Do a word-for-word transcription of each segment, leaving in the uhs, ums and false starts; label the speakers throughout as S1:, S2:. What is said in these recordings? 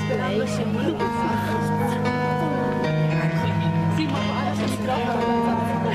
S1: Lei si è molto sì, ma adesso si trova.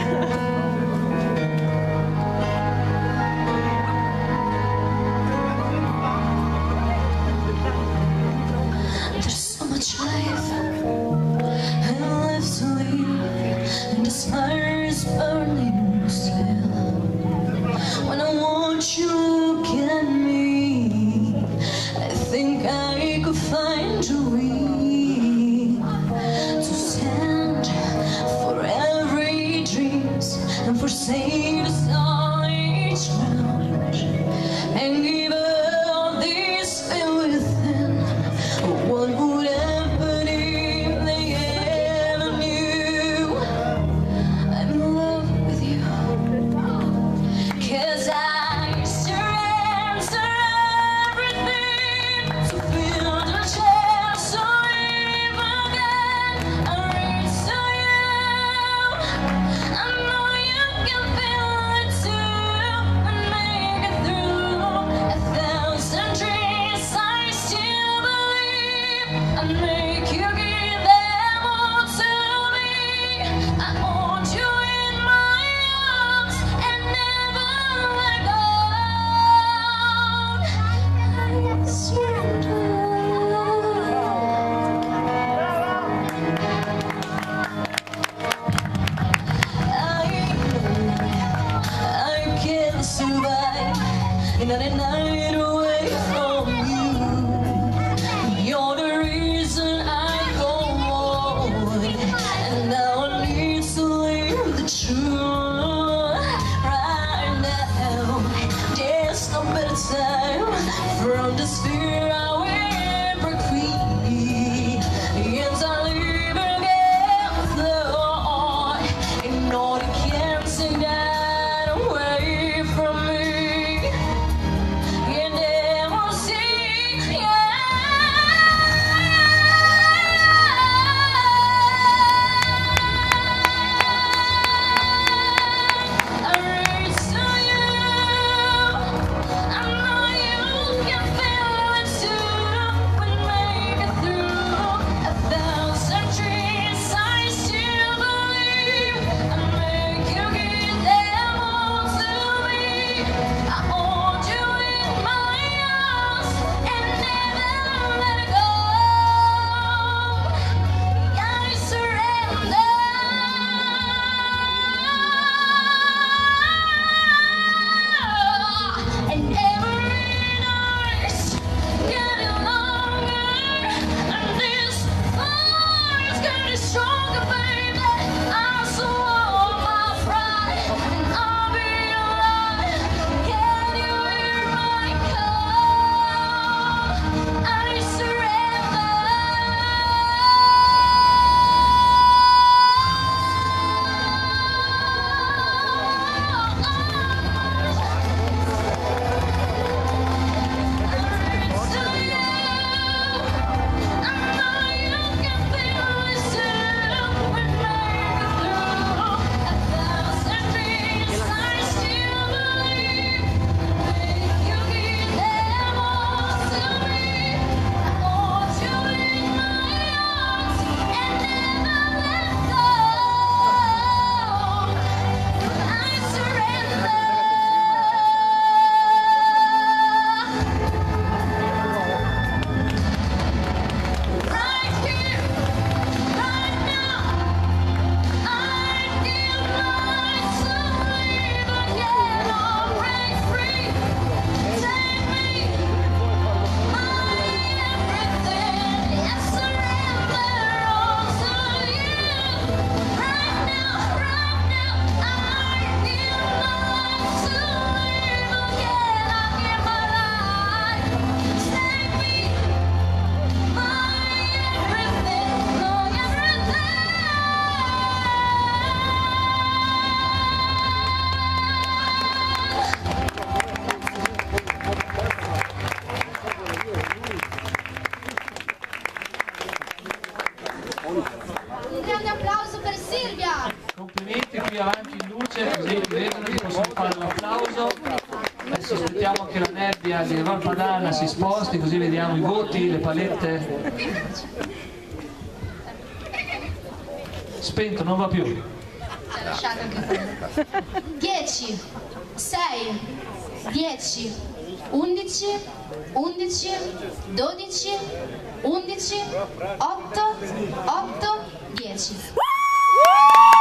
S2: Life and left to leave, and this fire is burning still. When I want you look at me, I think I could find a way to stand for every dreams and forsake the solid ground and give all this feel within. What would another night away from you. You're the reason I go on, and now I need to live the truth. Right now, there's no better time from this fear I will break free. Yes, I live again with Lord, and no one can take that away from me.
S3: Un grande applauso per Silvia!
S4: Complimenti qui avanti in luce, così vedono che possono fare un applauso. Adesso aspettiamo che la nebbia di Val Padana si sposti, così vediamo i voti, le palette. Spento, non va più.
S3: Lasciate anche dieci, sei, dieci, undici, undici, dodici, undici, otto, otto, dieci.